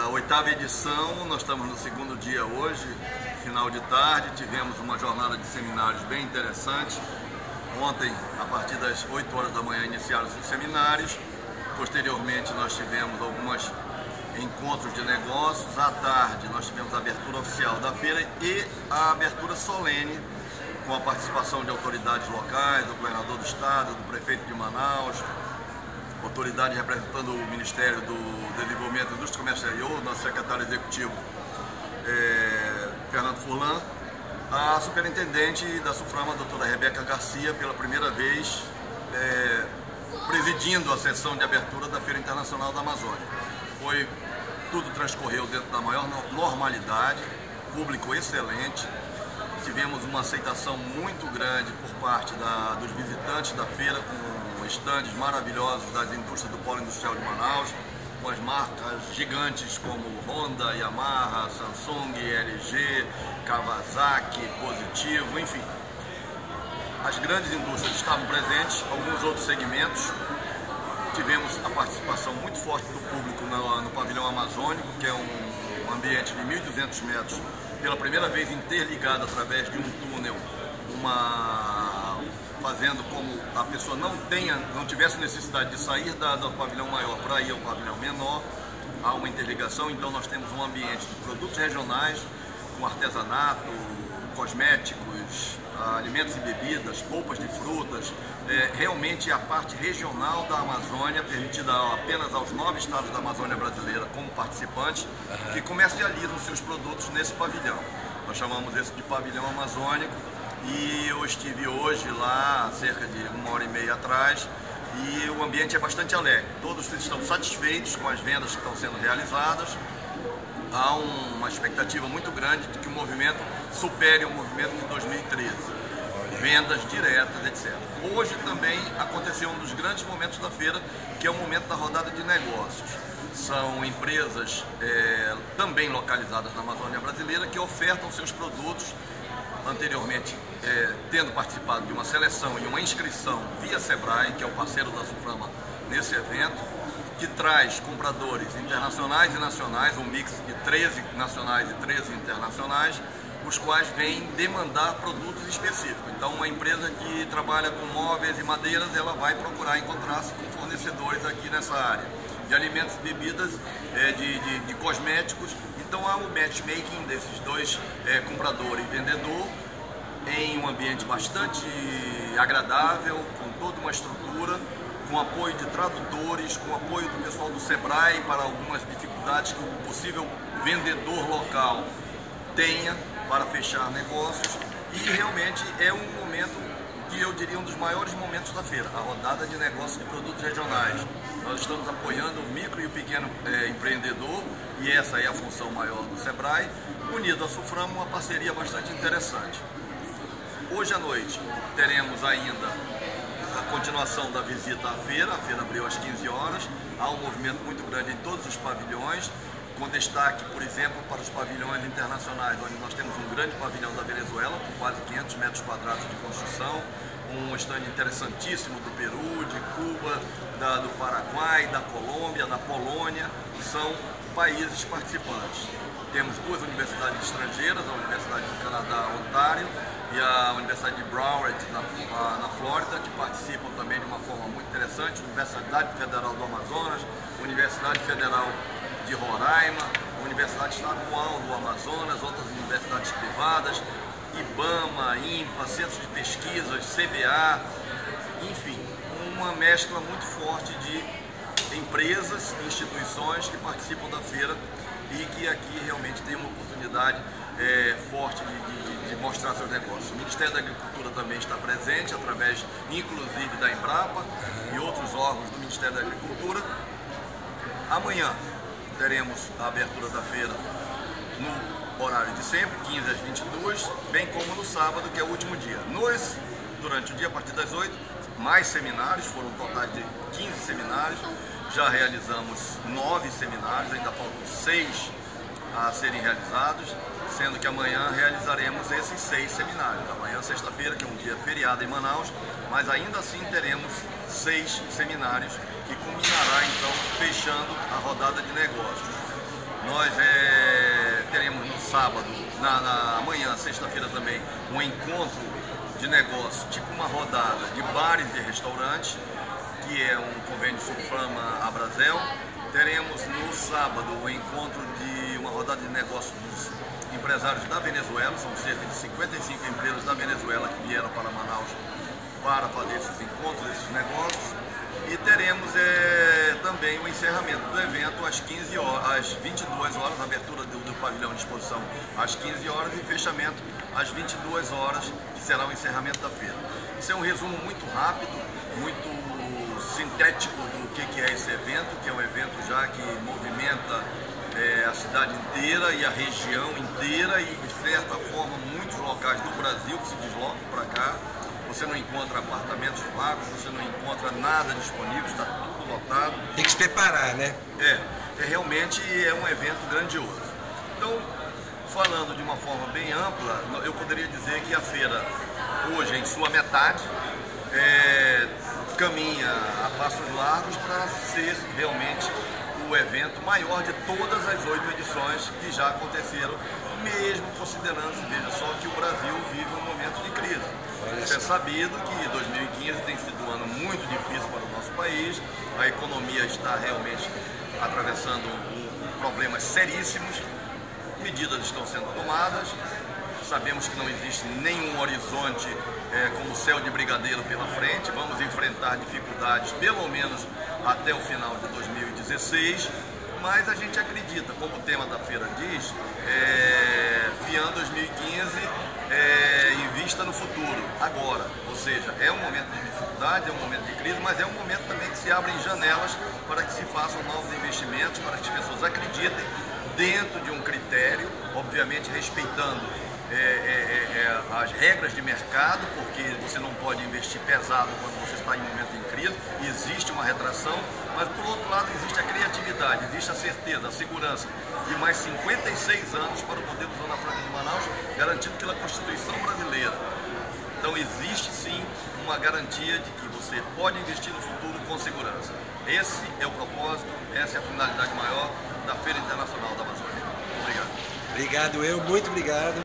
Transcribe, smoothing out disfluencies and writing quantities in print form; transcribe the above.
a oitava edição, nós estamos no segundo dia hoje, final de tarde, tivemos uma jornada de seminários bem interessante. Ontem, a partir das 8 horas da manhã, iniciaram os seminários. Posteriormente, nós tivemos alguns encontros de negócios. À tarde, nós tivemos a abertura oficial da feira e a abertura solene, com a participação de autoridades locais, do governador do estado, do prefeito de Manaus, autoridade representando o Ministério do Desenvolvimento, Indústria, Comércio e Exterior, nosso secretário executivo, Fernando Furlan, a superintendente da SUFRAMA, a doutora Rebeca Garcia, pela primeira vez presidindo a sessão de abertura da Feira Internacional da Amazônia. Tudo transcorreu dentro da maior normalidade, público excelente, tivemos uma aceitação muito grande por parte dos visitantes da feira, com estandes maravilhosos das indústrias do Polo Industrial de Manaus, com as marcas gigantes como Honda, Yamaha, Samsung, LG, Kawasaki, Positivo, enfim. As grandes indústrias estavam presentes, alguns outros segmentos. Tivemos a participação muito forte do público no pavilhão amazônico, que é um ambiente de 1.200 metros, pela primeira vez interligado através de um túnel, fazendo como a pessoa não tivesse necessidade de sair do pavilhão maior para ir ao pavilhão menor. Há uma interligação, então nós temos um ambiente de produtos regionais, com artesanato, cosméticos, alimentos e bebidas, polpas de frutas. Realmente a parte regional da Amazônia, permitida apenas aos 9 estados da Amazônia brasileira como participantes, que comercializam seus produtos nesse pavilhão. Nós chamamos esse de pavilhão amazônico e eu estive hoje lá, cerca de 1h30 atrás, e o ambiente é bastante alegre. Todos estão satisfeitos com as vendas que estão sendo realizadas. Há uma expectativa muito grande de que o movimento supere o movimento de 2013. Vendas diretas, etc. Hoje também aconteceu um dos grandes momentos da feira, que é o momento da rodada de negócios. São empresas também localizadas na Amazônia brasileira que ofertam seus produtos, anteriormente tendo participado de uma seleção e uma inscrição via Sebrae, que é o parceiro da SUFRAMA nesse evento, que traz compradores internacionais e nacionais, um mix de 13 nacionais e 13 internacionais, os quais vêm demandar produtos específicos. Então, uma empresa que trabalha com móveis e madeiras, ela vai procurar encontrar-se com fornecedores aqui nessa área, de alimentos e bebidas, de cosméticos. Então, há o matchmaking desses dois, comprador e vendedor, em um ambiente bastante agradável, com toda uma estrutura, com apoio de tradutores, com apoio do pessoal do Sebrae para algumas dificuldades que o possível vendedor local tenha para fechar negócios. E realmente é um momento que eu diria um dos maiores momentos da feira, a rodada de negócios de produtos regionais. Nós estamos apoiando o micro e o pequeno empreendedor, e essa é a função maior do Sebrae, unido à SUFRAMA, uma parceria bastante interessante. Hoje à noite teremos ainda a continuação da visita à feira. A feira abriu às 15 horas, há um movimento muito grande em todos os pavilhões, com destaque, por exemplo, para os pavilhões internacionais, onde nós temos um grande pavilhão da Venezuela, com quase 500 metros quadrados de construção, um stand interessantíssimo do Peru, de Cuba, do Paraguai, da Colômbia, da Polônia, são países participantes. Temos duas universidades estrangeiras, a Universidade do Canadá, Ontário, e a Universidade de Broward, na Flórida, que participam também de uma forma muito interessante, Universidade Federal do Amazonas, Universidade Federal de Roraima, Universidade Estadual do Amazonas, outras universidades privadas, IBAMA, INPA, Centros de Pesquisas, CBA, enfim, uma mescla muito forte de empresas e instituições que participam da feira e que aqui realmente tem uma oportunidade forte de mostrar seus negócios. O Ministério da Agricultura também está presente, através inclusive da Embrapa e outros órgãos do Ministério da Agricultura. Amanhã teremos a abertura da feira no horário de sempre, 15 às 22, bem como no sábado, que é o último dia. Durante o dia, a partir das 8, mais seminários, foram um total de 15 seminários, já realizamos 9 seminários, ainda faltam 6 a serem realizados, sendo que amanhã realizaremos esses 6 seminários. Amanhã, sexta-feira, que é um dia feriado em Manaus, mas ainda assim teremos 6 seminários, que culminará então fechando a rodada de negócios. sábado, na manhã, sexta-feira também, um encontro de negócio, tipo uma rodada de bares e restaurantes, que é um convênio Sulfama-Abrazel. Teremos no sábado o encontro de uma rodada de negócios dos empresários da Venezuela, são cerca de 55 empresas da Venezuela que vieram para Manaus para fazer esses encontros, esses negócios. E teremos também o encerramento do evento às 15 horas, às 22 horas, abertura do pavilhão de exposição às 15 horas e fechamento às 22 horas, que será o encerramento da feira. Isso é um resumo muito rápido, muito sintético do que é esse evento, que é um evento já que movimenta a cidade inteira e a região inteira e, de certa forma, muitos locais do Brasil que se deslocam para cá. Você não encontra apartamentos vagos, você não encontra nada disponível, está tudo lotado. Tem que se preparar, né? Realmente é um evento grandioso. Então, falando de uma forma bem ampla, eu poderia dizer que a feira, hoje, em sua metade, caminha a passos largos para ser realmente o evento maior de todas as 8 edições que já aconteceram, mesmo considerando, veja só, que o Brasil vive um momento de crise. Isso é sabido que 2015 tem sido um ano muito difícil para o nosso país, a economia está realmente atravessando problemas seríssimos, medidas estão sendo tomadas, sabemos que não existe nenhum horizonte como céu de brigadeiro pela frente, vamos enfrentar dificuldades pelo menos até o final de 2016, mas a gente acredita, como o tema da feira diz, FIAM 2015 em vista no futuro, agora, ou seja, é um momento de dificuldade, é um momento de crise, mas é um momento também que se abrem janelas para que se façam novos investimentos, para que as pessoas acreditem dentro de um critério, obviamente respeitando as regras de mercado, porque você não pode investir pesado quando você está em momento de crise, existe uma retração, mas por outro lado existe a criatividade, existe a certeza, a segurança de mais 56 anos para o modelo Zona Franca de Manaus, garantido pela Constituição brasileira. Então existe sim uma garantia de que você pode investir no futuro com segurança. Esse é o propósito, essa é a finalidade maior da Feira Internacional da Amazônia. Obrigado. Obrigado, muito obrigado.